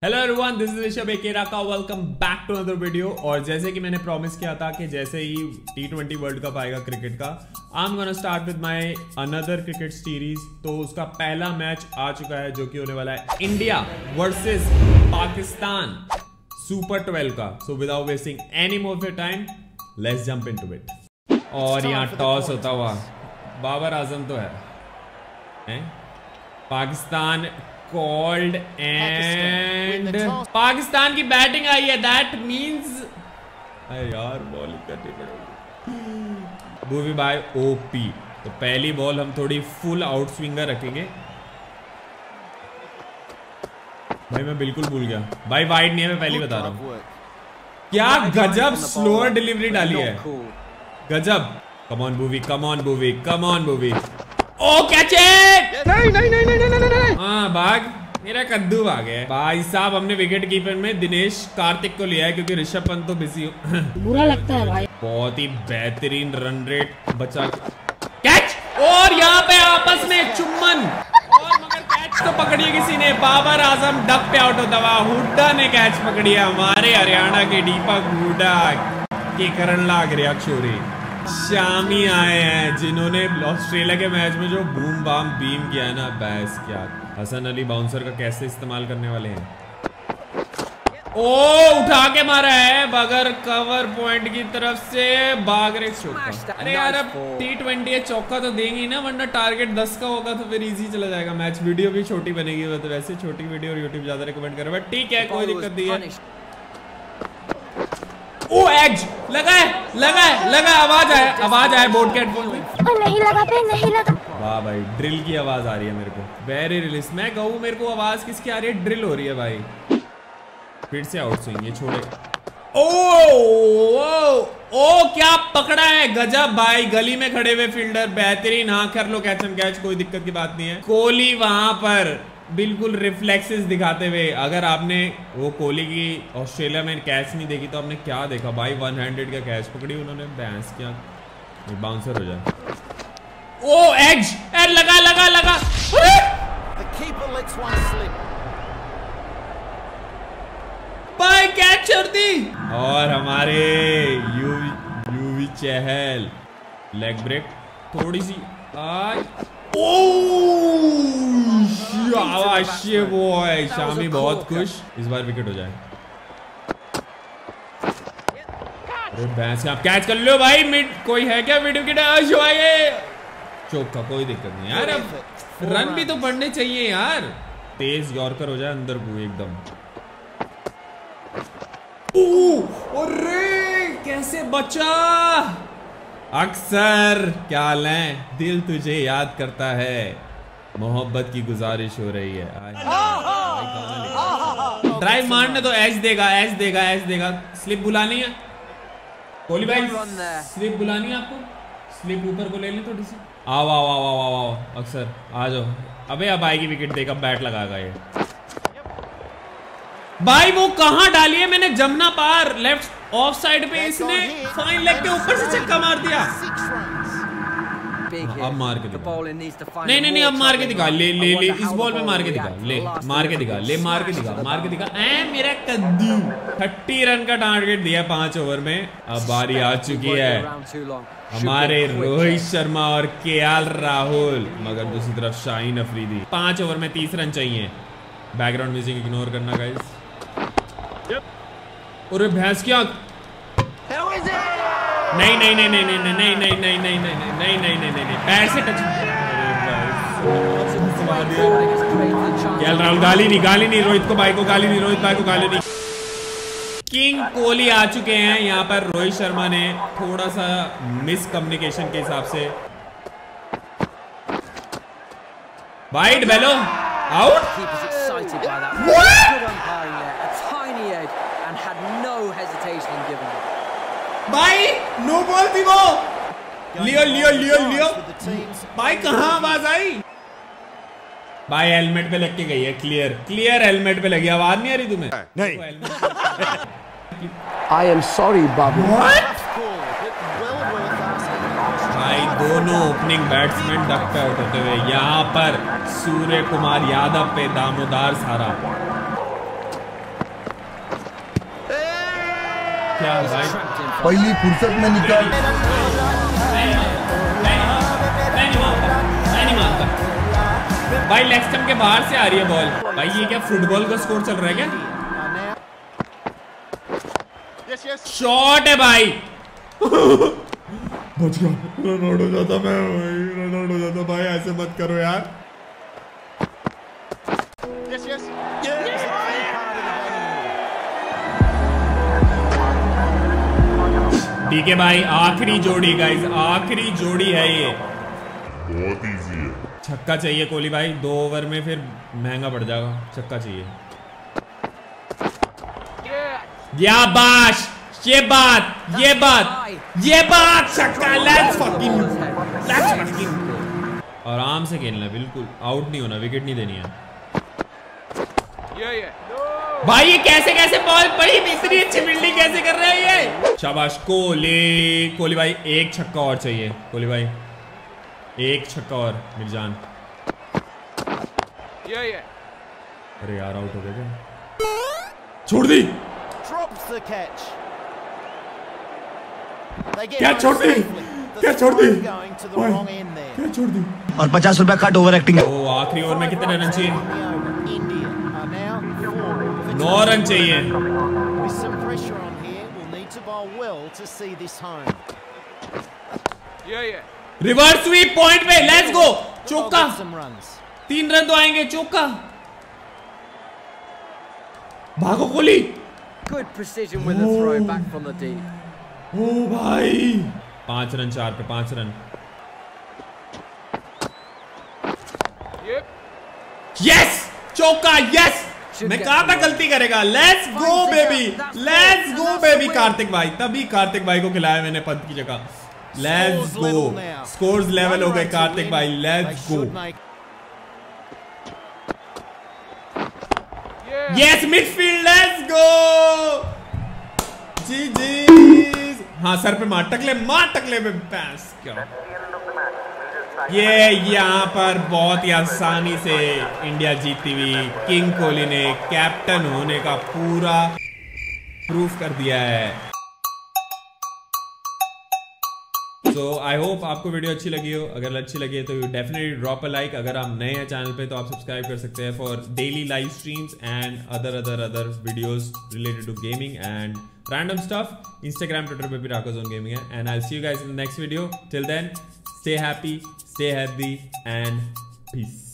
Hello everyone, this is Rishabh एकेरा का welcome back to another video. और जैसे कि मैंने प्रॉमिस किया था कि जैसे ही T20 वर्ल्ड कप आएगा क्रिकेट का, I am gonna start with my another cricket series. तो उसका पहला मैच आ चुका है जो कि होने वाला है इंडिया वर्सेस पाकिस्तान सुपर 12 का। So without wasting any more of your time, let's jump into it. और यहाँ टॉस होता हुआ बाबर आजम तो है? पाकिस्तान कॉल्ड एंड पाकिस्तान की बैटिंग आई है। दैट मींस अरे यार बॉलिंग करनी पड़ेगी। भूवी भाई ओपी। तो पहली बॉल हम थोड़ी फुल आउट स्विंगर रखेंगे। भाई मैं बिल्कुल भूल गया भाई, वाइड नहीं है, मैं पहले बता रहा हूँ। क्या गजब स्लोअर डिलीवरी डाली है, गजब। Come on Bhuvi, come on Bhuvi, come on Bhuvi. Oh catch it! नहीं। हाँ भाग, मेरा कद्दू भाग है भाई साहब। हमने विकेट कीपर में दिनेश कार्तिक को लिया है क्योंकि ऋषभ पंत तो बिजी हो। बुरा लगता है भाई। बहुत ही बेहतरीन रन रेट बचा। कैच! और यहाँ पे आपस में चुम्बन, और मगर कैच तो पकड़ी किसी ने। बाबर आजम डक पे आउट होता हुआ हुड्डा ने कैच पकड़ी है। हमारे हरियाणा के दीपक हुड्डा के करण लाग रहा छोरी शामी आए हैं जिन्होंने ऑस्ट्रेलिया के मैच में जो बूम बाम बीम किया है ना, बस क्या। हसन अली बाउंसर का कैसे इस्तेमाल करने वाले हैं। ओ उठा के मारा है बगैर कवर पॉइंट की तरफ से। भाग रहे चौका। अरे यार अब T20 है, चौका तो देंगे ना, वरना टारगेट 10 का होगा तो फिर इजी चला जाएगा मैच। वीडियो भी छोटी बनेगी, तो वैसे छोटी वीडियो और यूट्यूब ज्यादा रिकमेंड कर रहा है, बट ठीक है, कोई दिक्कत नहीं है। ओ एज लगा आवाज आए बोर्ड के हेडफोन में। नहीं लगा पे, नहीं लगा। वाह भाई, ड्रिल की आवाज आ रही है मेरे को। Very release. मैं कहूँ मेरे को आवाज किसकी आ रही है? ड्रिल हो रही है भाई। फिर से आउट स्विंग, ये छोड़े। ओ क्या पकड़ा है, गजब भाई। गली में खड़े हुए फील्डर बेहतरीन। हाँ कर लो कैच एंड कैच, कोई दिक्कत की बात नहीं है। कोहली वहां पर बिल्कुल रिफ्लेक्सेस दिखाते हुए। अगर आपने वो कोहली की ऑस्ट्रेलिया में कैच नहीं देखी तो आपने क्या देखा भाई। 1 हैंडेड का कैच पकड़ी उन्होंने, बैंस क्या बाउंसर हो जाए। ओ एज लगा भाई, कैच छोड़ दी। और हमारे यूवी चहल लेग ब्रेक थोड़ी सी बॉय। शामी बहुत खुश, इस बार विकेट हो जाए। अरे भैंस, आप कैच कर लो भाई। मिड कोई है क्या वीडियो की चौका? कोई दिक्कत नहीं यार, अब रन भी तो पड़ने चाहिए यार। तेज यॉर्कर हो जाए अंदर को एकदम। अरे कैसे बचा। अक्सर क्या लें, दिल तुझे याद करता है, मोहब्बत की गुजारिश हो रही है। ड्राइव मारने तो एज देगा। स्लिप बुलानी है कोहली भाई, स्लिप बुलानी है आपको। स्लिप ऊपर को ले लें थोड़ी सी। आओ अक्सर आ जाओ। अबे अब आएगी विकेट, देगा बैट लगाएगा ये भाई। वो कहां डाली है मैंने, जमुना पार लेफ्ट ऑफ साइड पे। इसने फाइन लेग के ऊपर से छक्का मार दिया। अब मार के दिखा। नहीं अब मार के दिखा। ले इस बॉल में मार के दिखा। मार के दिखा। मेरा कद्दू। 30 रन का टारगेट दिया 5 ओवर में। अब बारी आ चुकी है हमारे रोहित शर्मा और केएल राहुल, मगर दूसरी तरफ शाहीन अफरीदी। 5 ओवर में 30 रन चाहिए। बैकग्राउंड म्यूजिक इग्नोर करना गाइस। अरे भैंस क्या। नहीं पैर से टच। केएल राहुल गाली नहीं रोहित भाई को गाली नहीं। किंग कोहली आ चुके हैं यहाँ पर। रोहित शर्मा ने थोड़ा सा मिस कम्युनिकेशन के हिसाब से वाइड बेलो आउट। भाई नो बॉल थी वो। लियो भाई, कहाँ आवाज आई भाई? हेलमेट पे लग के गई है। क्लियर हेलमेट पे लगी। आवाज नहीं आ रही तुम्हें? नहीं। I am sorry, Babu. भाई दोनों ओपनिंग बैट्समैन डक पे आउट होते हुए। यहाँ पर सूर्य कुमार यादव पे दामोदार सारा। क्या भाई, पहली फुर्सत में निकल। नहीं मानता भाई, लेग स्टंप के बाहर से आ रही है बॉल। भाई ये क्या फुटबॉल का स्कोर चल रहा है क्या? शॉट है भाई। बच गया, रन आउट हो जाता मैं भाई, रन आउट हो जाता भाई, ऐसे मत करो यार। ठीक है भाई, आखिरी जोड़ी गाइस, आखिरी जोड़ी है ये, बहुत इजी है। छक्का चाहिए कोहली भाई, 2 ओवर में फिर महंगा पड़ जाएगा, छक्का चाहिए। या बाश, ये बात छक्का, लेट्स फकिंग आराम से खेलना, बिल्कुल आउट नहीं होना, विकेट नहीं देनी है भाई। ये कैसे बॉल पड़ी, इतनी अच्छी फील्डिंग कैसे कर रहे हैं ये? शाबाश कोहली भाई, एक छक्का और चाहिए कोहली भाई, एक छक्का और मिर्जान। अरे यार आउट हो गया क्या? छोड़ दी, क्या छोड़ दी, क्या छोड़ दी, क्या छोड़ दी। और 50 रुपया कट ओवर एक्टिंग। ओ आखिरी ओवर में कितने रन चाहिए? 9 रन चाहिए। रिवर्स स्वीप पॉइंट पे, लेट्स गो, चौका, 3 रन तो आएंगे, चौका, भागो Kohli. Good precision with the throw back from the deep. ओ भाई 5 रन, 4 पे 5 रन। यस चौका, यस, मैं कहा था गलती करेगा। Let's go baby, let's go baby. Kartik भाई, तभी कार्तिक भाई को खिलाया मैंने पंत की जगह। लेट्स गो, स्कोर्स लेवल हो गए कार्तिक भाई, let's go. Yes midfield, let's go, जी जी। हाँ सर पे मार, टकले में पैस। क्या ये यहाँ पर बहुत ही आसानी से इंडिया जीती हुई, किंग कोहली ने कैप्टन होने का पूरा प्रूफ कर दिया है। सो आई होप आपको वीडियो अच्छी लगी हो। अगर अच्छी लगी है तो you definitely drop a like. अगर आप नए हैं चैनल पे तो आप सब्सक्राइब कर सकते हैं for daily live streams and other videos related to gaming and random stuff. Instagram Twitter पे भी राको जोन गेमिंग है। And I will see you guys in the next video. Till then stay happy, stay healthy, and peace.